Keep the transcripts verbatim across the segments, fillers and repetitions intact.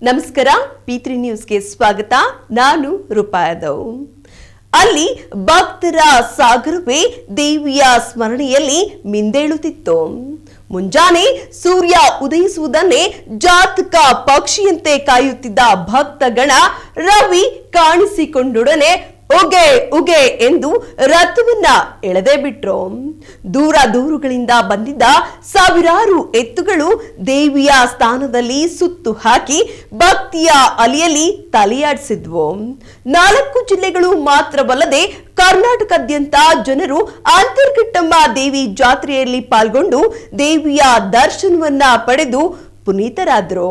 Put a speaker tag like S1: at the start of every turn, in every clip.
S1: ನಮಸ್ಕಾರ P three ನ್ಯೂಸ್ಗೆ ಸ್ವಾಗತ. ನಾನು ರೂಪಾಯದವ್. ಅಲ್ಲಿ ಭಕ್ತರ ಸಾಗರವೇ ದೇವಿಯ ಸ್ಮರಣೆಯಲ್ಲಿ ಮಿಂದೇಳುತ್ತಿತ್ತು. ಮುಂಜಾನೆ ಸೂರ್ಯ ಉದಯಿಸುವುದನ್ನೇ ಜಾತಕ ಪಕ್ಷಿಯಂತೆ ಕಾಯುತ್ತಿದ್ದ ಭಕ್ತಗಣ ರವಿ ಕಾಣಿಸಿಕೊಂಡೊಡನೆ ಉಗೆ ಉಗೆ ಎಂದು ರಥವನ್ನ ಎಳೆದೇ ಬಿಟ್ರು. ದೂರ ದೂರುಗಳಿಂದ ಬಂದಿದ್ದ ಸಾವಿರಾರು ಎತ್ತುಗಳು ದೇವಿಯ ಸ್ಥಾನದಲ್ಲಿ ಸುತ್ತು ಹಾಕಿ ಭಕ್ತಿಯ ಅಲಿಯಲ್ಲಿ ತಲೆಯಾಡಿಸಿದ್ವು. ನಾಲ್ಕು ಜಿಲ್ಲೆಗಳು ಮಾತ್ರವಲ್ಲದೆ ಕರ್ನಾಟಕದಾದ್ಯಂತ ಜನರು ಅಂತರ್ಘಟ್ಟಮ್ಮ ದೇವಿ ಜಾತ್ರೆಯಲ್ಲಿ ಪಾಲ್ಗೊಂಡು ದೇವಿಯ ದರ್ಶನವನ್ನ ಪಡೆದು ಪುನೀತರಾದರು.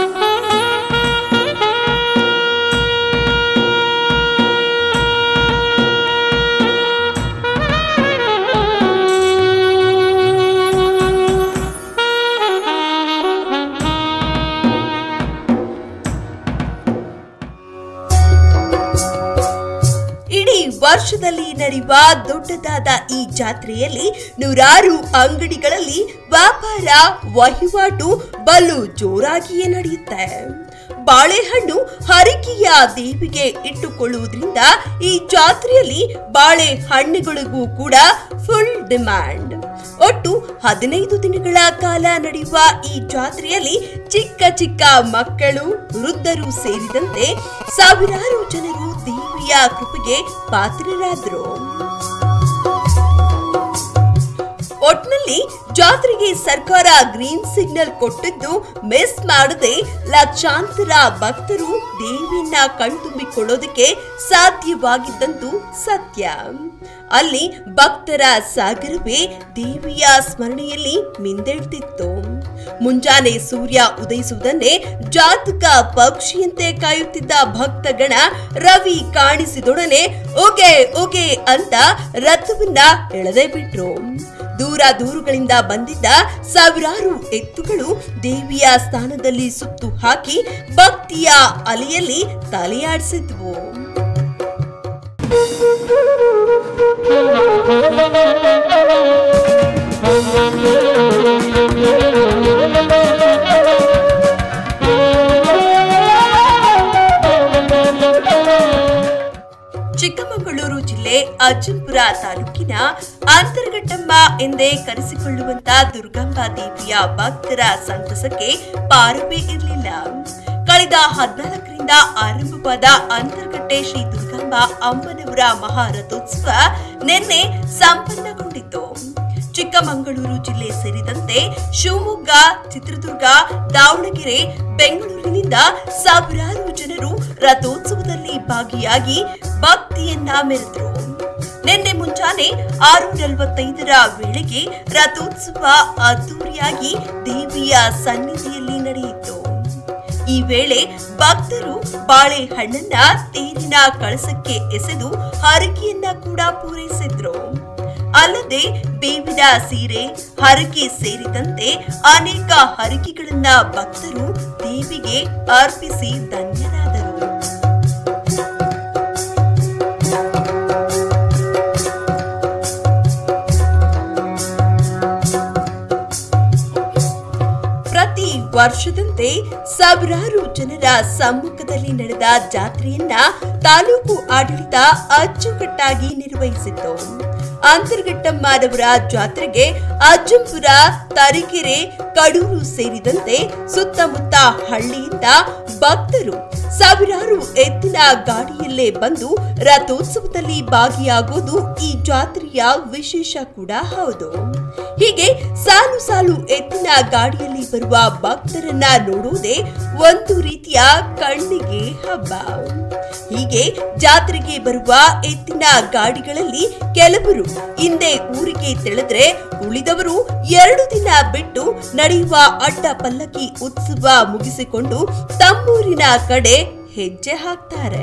S1: ವರ್ಷದಲ್ಲಿ ನಡೆಯುವ ದೊಡ್ಡದಾದ ಈ ಜಾತ್ರೆಯಲ್ಲಿ ನೂರಾರು ಅಂಗಡಿಗಳಲ್ಲಿ ವ್ಯಾಪಾರ ವಹಿವಾಟು ಬಲು ಜೋರಾಗಿಯೇ ನಡೆಯುತ್ತೆ. ಬಾಳೆಹಣ್ಣು ಹರಕೆಯ ದೇವಿಗೆ ಇಟ್ಟುಕೊಳ್ಳುವುದರಿಂದ ಈ ಜಾತ್ರೆಯಲ್ಲಿ ಬಾಳೆಹಣ್ಣುಗಳಿಗೂ ಕೂಡ ಫುಲ್ ಡಿಮ್ಯಾಂಡ್. ಒಟ್ಟು ಹದಿನೈದು ದಿನಗಳ ಕಾಲ ನಡೆಯುವ ಈ ಜಾತ್ರೆಯಲ್ಲಿ ಚಿಕ್ಕ ಚಿಕ್ಕ ಮಕ್ಕಳು, ವೃದ್ಧರು ಸೇರಿದಂತೆ ಸಾವಿರಾರು ಜನರು ದೇವಿಯ ಕೃಪೆಗೆ ಪಾತ್ರರಾದರು. ಒಟ್ನಲ್ಲಿ ಜಾತ್ರೆಗೆ ಸರ್ಕಾರ ಗ್ರೀನ್ ಸಿಗ್ನಲ್ ಕೊಟ್ಟಿದ್ದು ಮಿಸ್ ಮಾಡದೆ ಲಕ್ಷಾಂತರ ಭಕ್ತರು ದೇವಿಯನ್ನ ಕಣ್ತುಂಬಿಕೊಳ್ಳೋದಕ್ಕೆ ಸಾಧ್ಯವಾಗಿದ್ದಂತೂ ಸತ್ಯ. ಅಲ್ಲಿ ಭಕ್ತರ ಸಾಗರವೇ ದೇವಿಯ ಸ್ಮರಣೆಯಲ್ಲಿ ಮಿಂದೇಳ್ತಿತ್ತು. ಮುಂಜಾನೆ ಸೂರ್ಯ ಉದಯಿಸುವುದನ್ನೇ ಜಾತಕ ಪಕ್ಷಿಯಂತೆ ಕಾಯುತ್ತಿದ್ದ ಭಕ್ತಗಣ ರವಿ ಕಾಣಿಸಿದೊಡನೆ ಓಕೆ ಓಕೆ ಅಂತ ರಥವನ್ನ ಎಳೆದೇ ಬಿಟ್ರು. ದೂರ ದೂರುಗಳಿಂದ ಬಂದಿದ್ದ ಸಾವಿರಾರು ಎತ್ತುಗಳು ದೇವಿಯ ಸ್ಥಾನದಲ್ಲಿ ಸುತ್ತು ಹಾಕಿ ಭಕ್ತಿಯ ಅಲೆಯಲ್ಲಿ ತಲೆಯಾಡಿಸಿದ್ವು. ಚಿಕ್ಕಮಗಳೂರು ಜಿಲ್ಲೆ ಅಜ್ಜಂಪುರ ತಾಲೂಕಿನ ಅಂತರ್ಘಟ್ಟಮ್ಮ ಎಂದೇ ಕರೆಸಿಕೊಳ್ಳುವಂತ ದುರ್ಗಾಂಬಾ ದೇವಿಯ ಭಕ್ತರ ಸಂತಸಕ್ಕೆ ಪಾರವೇ ಇರಲಿಲ್ಲ. ಕಳೆದ ಹದಿನಾಲ್ಕರಿಂದ ಆರಂಭವಾದ ಅಂತರ್ಘಟ್ಟೆ ಶ್ರೀ ದುರ್ಗಾಂಬಾ ಅಮ್ಮನವರ ಮಹಾರಥೋತ್ಸವ ನಿನ್ನೆ ಸಂಪನ್ನಗೊಂಡಿತು. ಚಿಕ್ಕಮಗಳೂರು ಜಿಲ್ಲೆ ಸೇರಿದಂತೆ ಶಿವಮೊಗ್ಗ, ಚಿತ್ರದುರ್ಗ, ದಾವಣಗೆರೆ, ಬೆಂಗಳೂರಿನಿಂದ ಸಾವಿರಾರು ಜನರು ರಥೋತ್ಸವದಲ್ಲಿ ಭಾಗಿಯಾಗಿ ಭಕ್ತಿಯನ್ನ ಮೆರೆದರು. ನಿನ್ನೆ ಮುಂಜಾನೆ ಆರು ನಲವತ್ತೈದರ ವೇಳೆಗೆ ರಥೋತ್ಸವ ಅದ್ದೂರಿಯಾಗಿ ದೇವಿಯ ಸನ್ನಿಧಿಯಲ್ಲಿ ನಡೆಯಿತು. ಈ ವೇಳೆ ಭಕ್ತರು ಬಾಳೆಹಣ್ಣನ್ನ ತೇರಿನ ಕಳಸಕ್ಕೆ ಎಸೆದು ಹರಕೆಯನ್ನ ಕೂಡ ಪೂರೈಸಿದ್ರು. ಅಲ್ಲದೆ ಬೇವಿನ ಸೀರೆ, ಹರಕೆ ಸೇರಿದಂತೆ ಅನೇಕ ಹರಕೆಗಳನ್ನ ಭಕ್ತರು ದೇವಿಗೆ ಅರ್ಪಿಸಿ ಧನ್ಯರಾದರು. ಪ್ರತಿ ವರ್ಷದಂತೆ ಸಾವಿರಾರು ಜನರ ಸಮ್ಮುಖದಲ್ಲಿ ನಡೆದ ಜಾತ್ರೆಯನ್ನ ತಾಲೂಕು ಆಡಳಿತ ಅಚ್ಚುಕಟ್ಟಾಗಿ ನಿರ್ವಹಿಸಿತ್ತು. ಅಂತರ್ಘಟ್ಟಮ್ಮನವರ ಜಾತ್ರೆಗೆ ಅಜ್ಜಂಪುರ, ತರೀಕೆರೆ, ಕಡೂರು ಸೇರಿದಂತೆ ಸುತ್ತಮುತ್ತ ಹಳ್ಳಿಯಿಂದ ಭಕ್ತರು ಸಾವಿರಾರು ಎತ್ತಿನ ಗಾಡಿಯಲ್ಲೇ ಬಂದು ರಥೋತ್ಸವದಲ್ಲಿ ಭಾಗಿಯಾಗುವುದು ಈ ಜಾತ್ರೆಯ ವಿಶೇಷ ಕೂಡ ಹೌದು. ಹೀಗೆ ಸಾಲು ಸಾಲು ಎತ್ತಿನ ಗಾಡಿಯಲ್ಲಿ ಬರುವ ಭಕ್ತರನ್ನ ನೋಡುವುದೇ ಒಂದು ರೀತಿಯ ಕಣ್ಣಿಗೆ ಹಬ್ಬ. ಹೀಗೆ ಜಾತ್ರೆಗೆ ಬರುವ ಎತ್ತಿನ ಗಾಡಿಗಳಲ್ಲಿ ಕೆಲವರು ಹಿಂದೆ ಊರಿಗೆ ತೆಳೆದ್ರೆ ಉಳಿದವರು ಎರಡು ದಿನ ಬಿಟ್ಟು ನಡೆಯುವ ಅಡ್ಡ ಪಲ್ಲಕ್ಕಿ ಉತ್ಸವ ಮುಗಿಸಿಕೊಂಡು ತಮ್ಮೂರಿನ ಕಡೆ ಹೆಜ್ಜೆ ಹಾಕ್ತಾರೆ.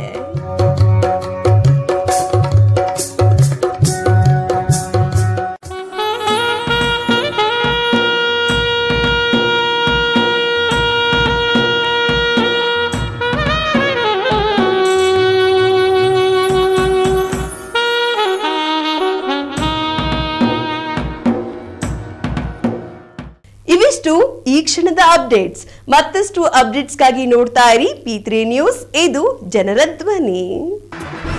S1: ಇವಿಷ್ಟು ಈ ಕ್ಷಣದ ಅಪ್ಡೇಟ್ಸ್. ಮತ್ತಷ್ಟು ಅಪ್ಡೇಟ್ಸ್ಗಾಗಿ ನೋಡ್ತಾ ಇರಿ ಪಿ ತ್ರೀ ನ್ಯೂಸ್. ಇದು ಜನರ ಧ್ವನಿ.